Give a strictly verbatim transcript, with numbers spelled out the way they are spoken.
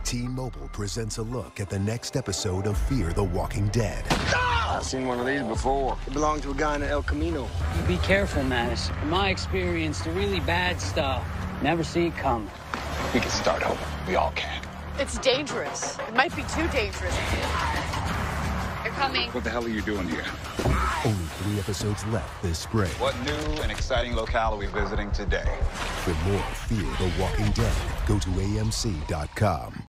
T-Mobile presents a look at the next episode of Fear the Walking Dead. I've seen one of these before. It belonged to a guy in El Camino. You be careful, Madison. In my experience, the really bad stuff, never see it come. We can start over. We all can. It's dangerous. It might be too dangerous. They're coming. What the hell are you doing here? Only three episodes left this spring. What new and exciting locale are we visiting today? For more Fear the Walking Dead, go to A M C dot com.